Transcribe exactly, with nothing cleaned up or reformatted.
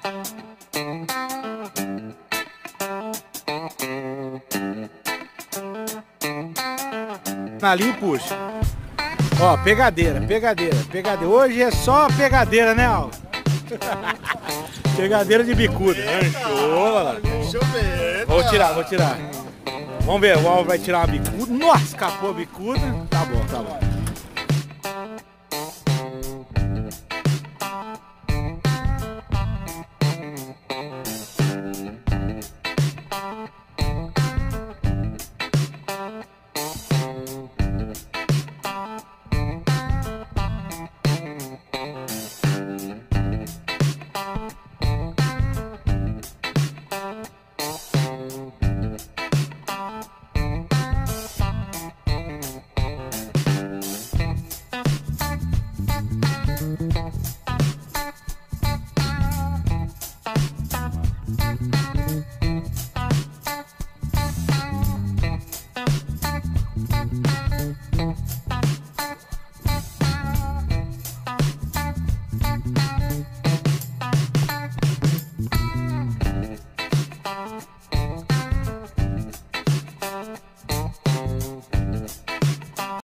Ali e puxa. Ó, pegadeira, pegadeira, pegadeira. Hoje é só pegadeira, né, Al? Pegadeira de bicuda. Show, Deixa eu ver. Vou tirar, vou tirar. Vamos ver, o Al vai tirar uma bicuda. Nossa, escapou a bicuda. Tá bom, tá bom.